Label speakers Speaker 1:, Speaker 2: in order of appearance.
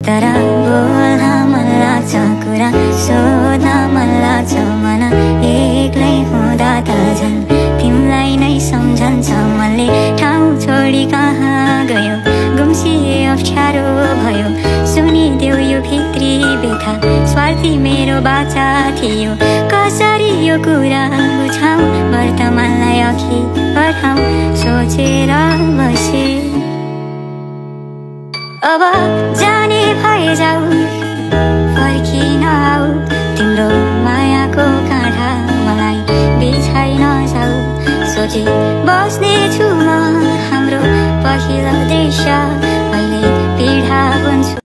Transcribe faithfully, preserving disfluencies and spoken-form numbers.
Speaker 1: तर बोल्न मन लाग्छ कुरा सोध्न मन लाग्छ मन एक्लै हुँदा त झन् तिमीलाई नै सम्झन्छ मनले ठाउँ छोडी कहाँ गयो गुम्सिए अप्ठ्यारो भयो सुनिदेऊ यो भित्री व्यथा स्वार्थी मेरो बाचा थियो कसरी यो कुरा बुझाऊ वर्तमानलाई अघि बढाऊ सोचेर बसे अब जाने भए जाऊ